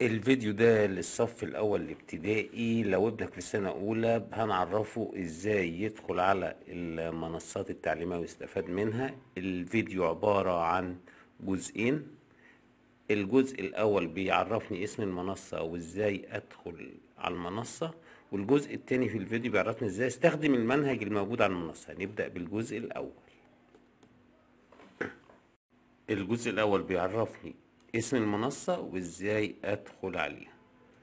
الفيديو ده للصف الأول الابتدائي. لو ابنك في سنة أولى هنعرفه إزاي يدخل على المنصات التعليمية ويستفاد منها. الفيديو عبارة عن جزئين. الجزء الأول بيعرفني اسم المنصة وإزاي أدخل على المنصة، والجزء التاني في الفيديو بيعرفني إزاي أستخدم المنهج الموجود على المنصة. هنبدأ بالجزء الأول. الجزء الأول بيعرفني اسم المنصة وإزاي أدخل عليها.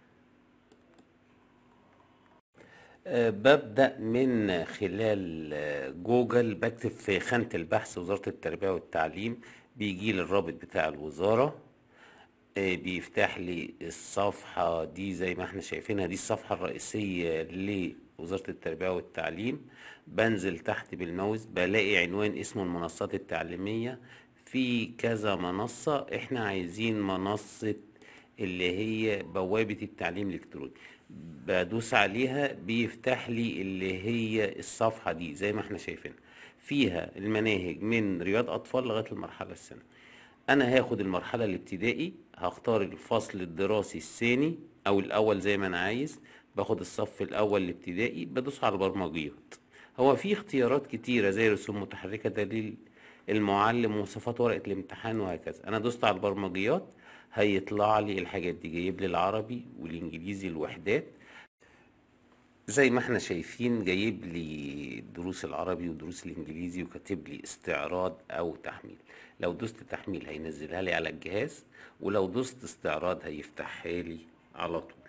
ببدأ من خلال جوجل، بكتب في خانة البحث وزارة التربية والتعليم، بيجي لي الرابط بتاع الوزارة. بيفتح لي الصفحة دي زي ما احنا شايفينها، دي الصفحة الرئيسية لوزارة التربية والتعليم. بنزل تحت بالماوس بلاقي عنوان اسمه المنصات التعليمية. في كذا منصة، احنا عايزين منصة اللي هي بوابة التعليم الإلكتروني. بدوس عليها بيفتح لي اللي هي الصفحة دي زي ما احنا شايفين، فيها المناهج من رياض أطفال لغاية المرحلة الثانوية. أنا هاخد المرحلة الابتدائي، هختار الفصل الدراسي الثاني أو الأول زي ما أنا عايز. باخد الصف الأول الابتدائي، بدوس على البرمجيات. هو في اختيارات كتيرة زي رسوم متحركة، دليل المعلم، وصفات ورقة الامتحان، وهكذا. أنا دوست على البرمجيات، هيطلع لي الحاجات دي، جايب لي العربي والإنجليزي الوحدات زي ما احنا شايفين. جايب لي دروس العربي ودروس الانجليزي، وكاتب لي استعراض او تحميل. لو دوست تحميل هينزلها لي على الجهاز، ولو دوست استعراض هيفتحها لي على طول.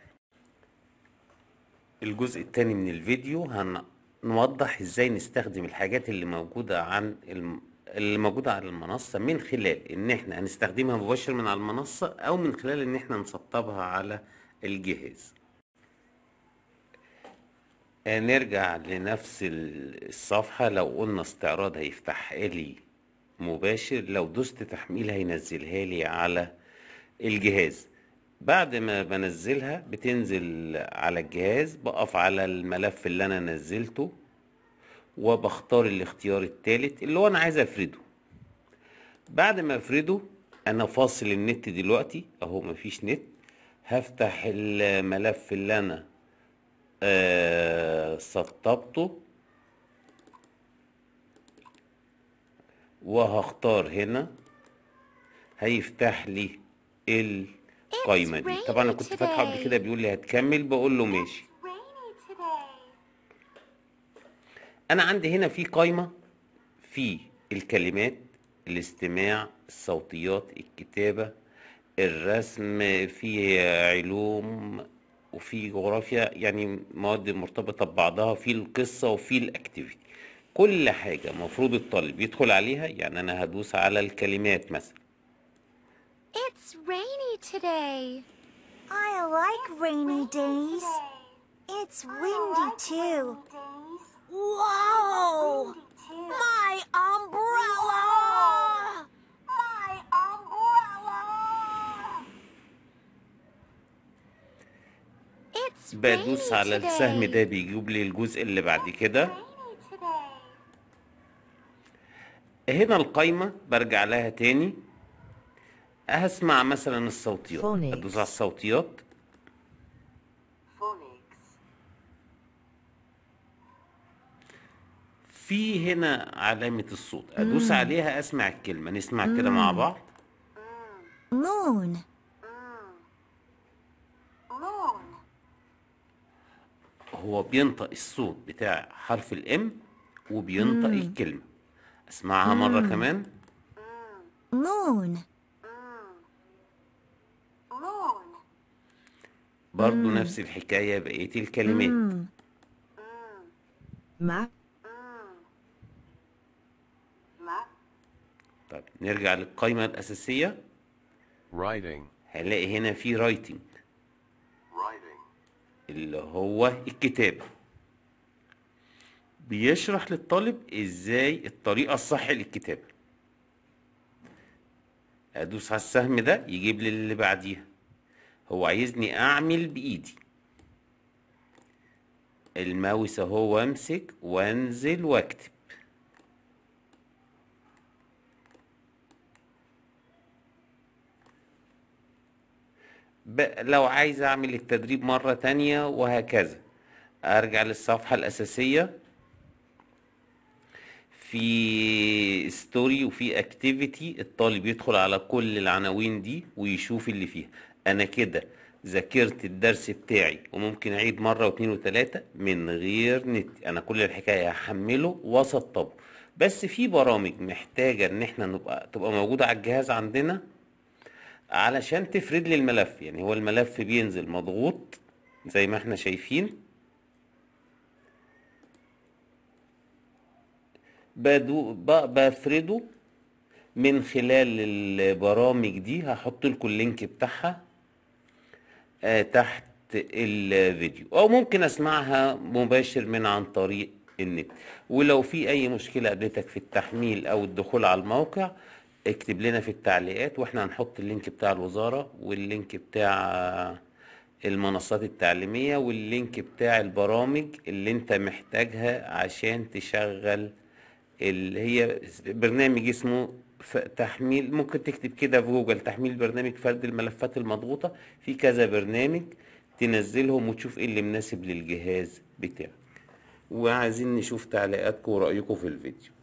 الجزء التاني من الفيديو هنوضح ازاي نستخدم الحاجات اللي موجودة على المنصة، من خلال ان احنا هنستخدمها مباشر من على المنصة، او من خلال ان احنا نسطبها على الجهاز. نرجع لنفس الصفحة. لو قلنا استعراض هيفتحها لي مباشر، لو دوست تحميل هينزلها لي على الجهاز. بعد ما بنزلها بتنزل على الجهاز، بقف على الملف اللي انا نزلته وبختار الاختيار الثالث اللي هو انا عايز افرده. بعد ما افرده، انا فاصل النت دلوقتي اهو، مفيش نت. هفتح الملف اللي انا سطبته، وهختار هنا. هيفتح لي It's القايمة دي. طبعا انا rainy كنت فاتحه قبل كده، today. بيقول لي هتكمل، بقول له It's ماشي. rainy today. انا عندي هنا في قايمة، في الكلمات، الاستماع، الصوتيات، الكتابة، الرسم، في علوم، وفي جغرافيا، يعني مواد مرتبطة ببعضها، في القصة، وفي الاكتيفيتي. كل حاجة مفروض الطالب يدخل عليها. يعني انا هدوس على الكلمات مثلا. It's rainy today. I like rainy days. It's windy too. Whoa! My umbrella! My umbrella! It's بدوس rainy على السهم ده today. بيجيب لي الجزء اللي بعد كده. Rainy today. هنا القايمة برجع لها تاني. هسمع مثلا الصوتيات، ادوس على Phonics. الصوتيات. في هنا علامة الصوت، ادوس عليها اسمع الكلمة. نسمع كده مع بعض. Moon. Moon. هو بينطق الصوت بتاع حرف الام، وبينطق الكلمة. اسمعها مرة كمان. Moon. Moon. برضو نفس الحكاية بقية الكلمات. Map. طب نرجع للقايمة الأساسية. Writing. هنلاقي هنا في رايتنج، اللي هو الكتابة. بيشرح للطالب ازاي الطريقة الصح للكتابة. ادوس على السهم ده يجيب لي اللي بعديها. هو عايزني اعمل بايدي. الماوس اهو، وامسك وانزل واكتب. لو عايز اعمل التدريب مرة تانية وهكذا، ارجع للصفحة الاساسية، في ستوري وفي اكتيفيتي، الطالب يدخل على كل العناوين دي ويشوف اللي فيها. انا كده ذاكرت الدرس بتاعي، وممكن اعيد مرة واتنين وتلاتة من غير نت. انا كل الحكاية هحمله واسطبه. بس في برامج محتاجة ان احنا تبقى موجودة على الجهاز عندنا علشان تفرد لي الملف. يعني هو الملف بينزل مضغوط زي ما احنا شايفين، بفرده من خلال البرامج دي. هحط لكم اللينك بتاعها تحت الفيديو، او ممكن اسمعها مباشر من عن طريق النت. ولو في اي مشكلة قابلتك في التحميل او الدخول على الموقع، اكتب لنا في التعليقات، واحنا هنحط اللينك بتاع الوزارة، واللينك بتاع المنصات التعليمية، واللينك بتاع البرامج اللي انت محتاجها عشان تشغل. اللي هي برنامج اسمه تحميل، ممكن تكتب كده في جوجل تحميل برنامج فرد الملفات المضغوطة. في كذا برنامج تنزلهم وتشوف ايه اللي مناسب للجهاز بتاعك. وعايزين نشوف تعليقاتكم ورأيكم في الفيديو.